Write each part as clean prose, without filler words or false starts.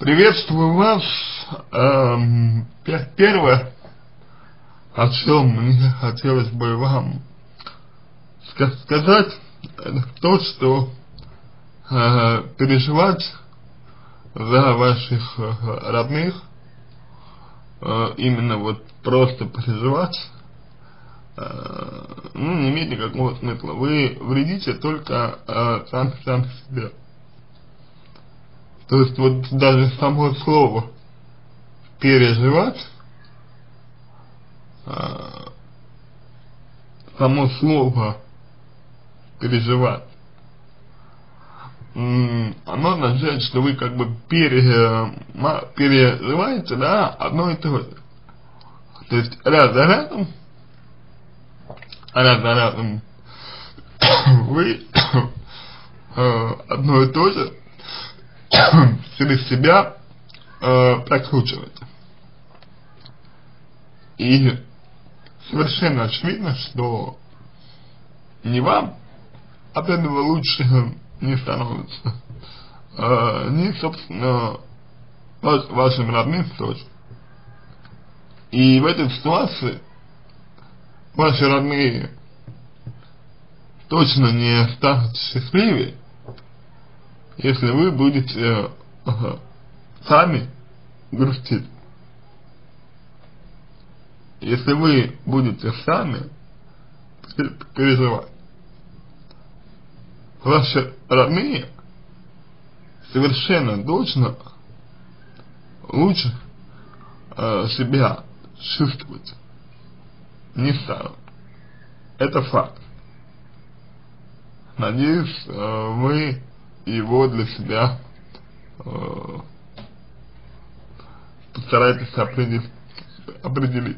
Приветствую вас. Первое, о чем мне хотелось бы вам сказать, это то, что переживать за ваших родных, именно вот просто переживать, не имеет никакого смысла. Вы вредите только сам себе. То есть вот даже само слово переживать, само слово переживать, оно означает, что вы как бы переживаете, да, одно и то же. То есть раз за разом вы одно и то же через себя прокручиваете. И совершенно очевидно, что ни вам от этого лучше не становится, ни, собственно, вашим родным тоже. И в этой ситуации ваши родные точно не станут счастливее, если вы будете сами грустить. Если вы будете сами переживать, ваши родные совершенно точно лучше себя чувствовать не станут. Это факт. Надеюсь, вы его для себя постарайтесь определить.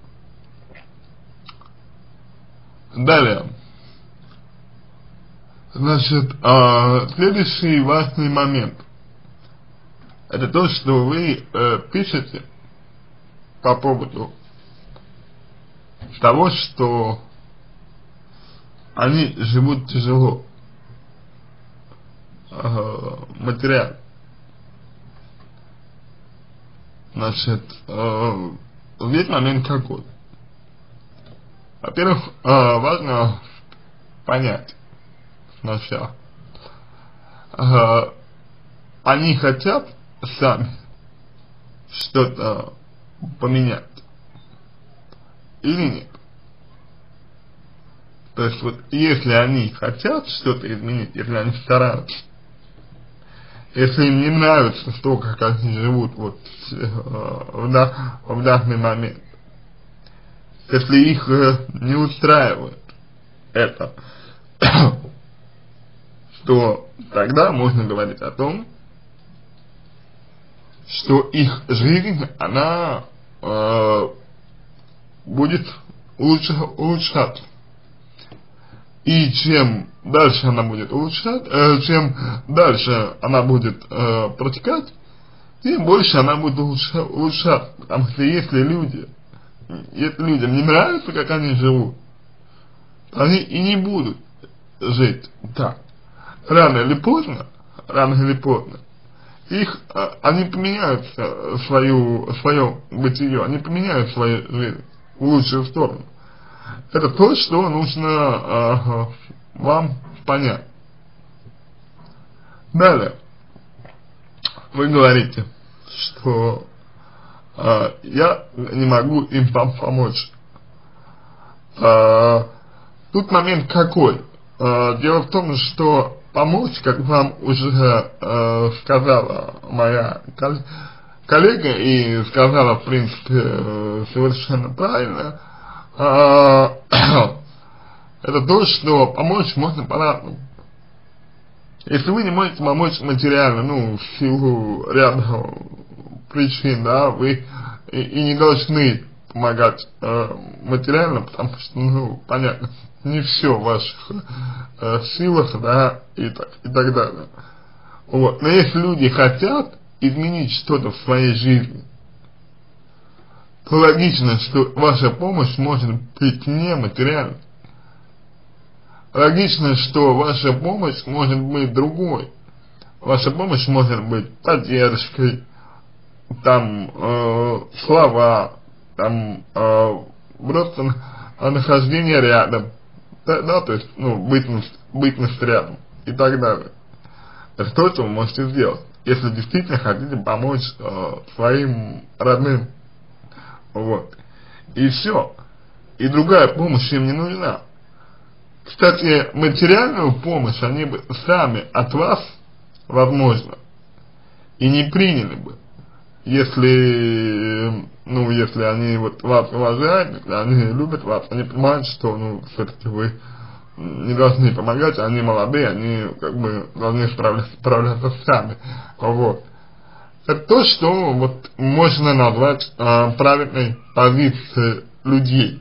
Далее. Значит, следующий важный момент. Это то, что вы пишете по поводу того, что они живут тяжело, материально. Значит, здесь момент какой? Во-первых, важно понять сначала, они хотят сами что-то поменять или нет. То есть вот если они хотят что-то изменить, если они стараются, если им не нравится то, как они живут вот в данный момент, если их не устраивает это, то тогда можно говорить о том, что их жизнь, она будет улучшаться. И чем дальше она будет чем дальше она будет протекать, тем больше она будет улучшаться. Потому что если людям не нравится, как они живут, они и не будут жить так. Рано или поздно, они поменяют свое бытие, они поменяют свою жизнь в лучшую сторону. Это то, что нужно вам понять. Далее. Вы говорите, что я не могу им помочь. Тут момент какой? Дело в том, что помочь, как вам уже сказала моя коллега и сказала, в принципе, совершенно правильно, это то, что помочь можно по-разному. Если вы не можете помочь материально, в силу ряда причин, да, вы и не должны помогать материально, потому что, понятно, не все в ваших силах, да, и так далее. Вот. Но если люди хотят изменить что-то в своей жизни, то логично, что ваша помощь может быть не материальной. Логично, что ваша помощь может быть другой. Ваша помощь может быть поддержкой, там слова, там просто нахождение рядом, да, то есть, ну, бытность рядом и так далее. Это то, что вы можете сделать, если действительно хотите помочь своим родным, вот, и все, и другая помощь им не нужна. Кстати, материальную помощь они бы сами от вас, возможно, и не приняли бы, если, ну, если они вот вас уважают, если они любят вас, они понимают, что, ну, все-таки вы не должны помогать, они молодые, они как бы должны справляться сами, вот. Это то, что вот можно назвать правильной позицией людей.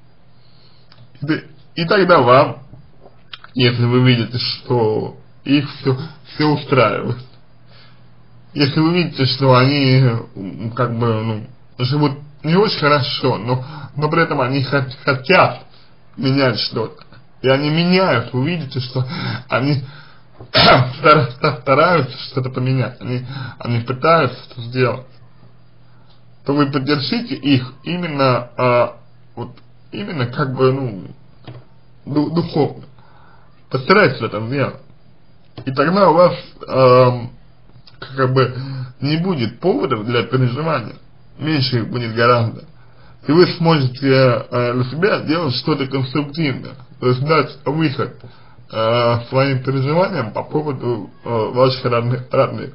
И тогда вам, если вы видите, что их все устраивает, если вы видите, что они как бы, ну, живут не очень хорошо, но при этом они хотят менять что-то, и они меняют, вы видите, что они стараются что-то поменять, они пытаются это сделать, то вы поддержите их именно, вот, именно как бы, ну, духовно. Постарайтесь это сделать. И тогда у вас как бы не будет поводов для переживания. Меньше их будет гораздо. И вы сможете для себя делать что-то конструктивное. То есть дать выход своим переживаниям по поводу ваших родных.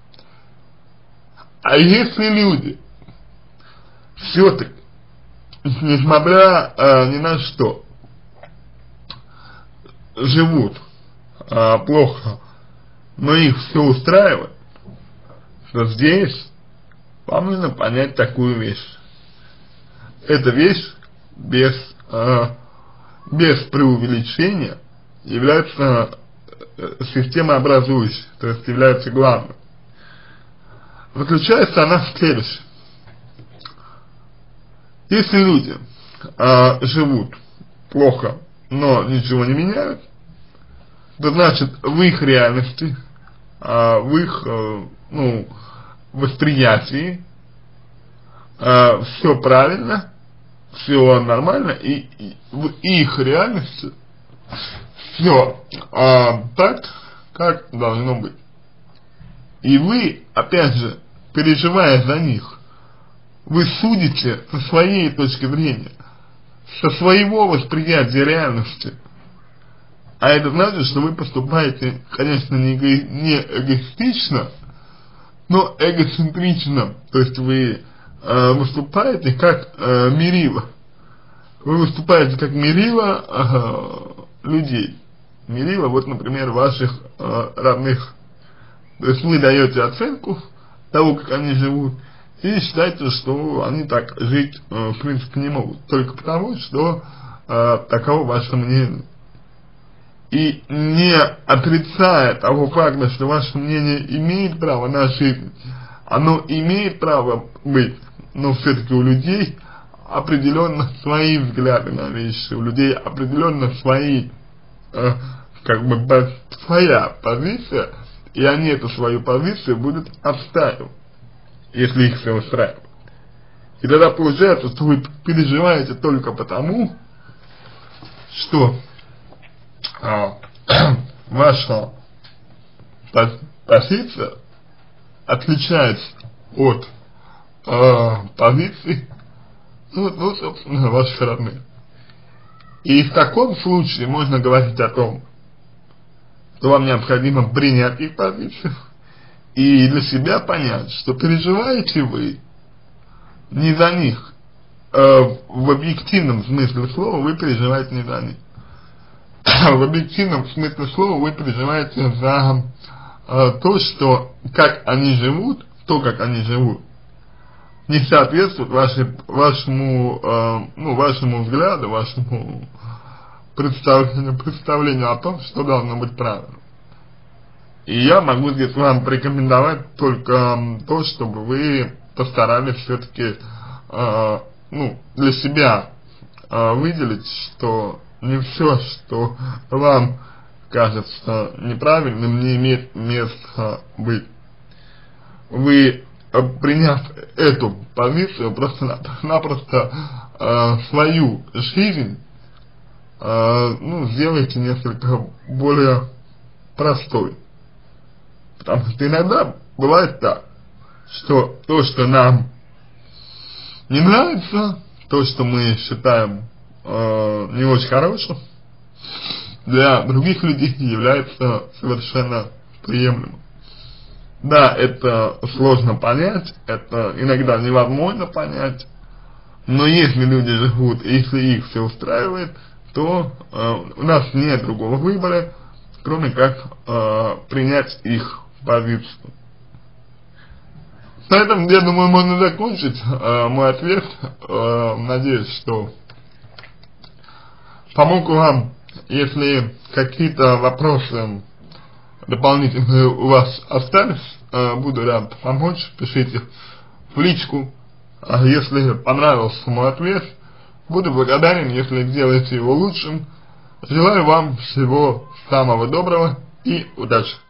А если люди все-таки, несмотря ни на что, живут плохо, но их все устраивает, то здесь вам нужно понять такую вещь. Эта вещь без преувеличения является системообразующей, то есть является главной. Заключается она в следующем. Если люди живут плохо, но ничего не меняют, то значит в их реальности, в их ну, восприятии все правильно, все нормально, и в их реальности все так, как должно быть. И вы, опять же, переживая за них, вы судите со своей точки зрения, со своего восприятия реальности. А это значит, что вы поступаете, конечно, не эгоистично, но эгоцентрично. То есть вы выступаете как мерило. Вы выступаете как мерило людей. Мерило, вот, например, ваших родных. То есть вы даете оценку того, как они живут, и считаете, что они так жить в принципе не могут. Только потому, что таково ваше мнение. И не отрицая того факта, что ваше мнение имеет право на жизнь, оно имеет право быть, но все-таки у людей определенно свои взгляды на вещи, у людей определенно свои, как бы, своя позиция, и они эту свою позицию будут отстаивать, если их все устраивает. И тогда получается, что вы переживаете только потому, что ваша позиция отличается от позиции, ну, собственно, ваших родных. И в таком случае можно говорить о том, что вам необходимо принять их позицию и для себя понять, что переживаете вы не за них. В объективном смысле слова вы переживаете не за них. В объективном смысле слова вы переживаете за то, что как они живут, не соответствует вашему взгляду, вашему представлению о том, что должно быть правильно. И я могу здесь вам порекомендовать только то, чтобы вы постарались все-таки для себя выделить, что не все, что вам кажется неправильным, не имеет места быть. Вы приняв эту позицию, просто-напросто свою жизнь, ну, сделайте несколько более простой. Потому что иногда бывает так, что то, что нам не нравится, то, что мы считаем не очень хорошим, для других людей является совершенно приемлемым. Да, это сложно понять, это иногда невозможно понять, но если люди живут, если их все устраивает, то у нас нет другого выбора, кроме как принять их позицию. На этом, я думаю, можно закончить мой ответ. Надеюсь, что помог вам. Если какие-то вопросы дополнительные у вас остались, буду рад помочь, пишите в личку. Если понравился мой ответ, буду благодарен, если сделаете его лучшим. Желаю вам всего самого доброго и удачи!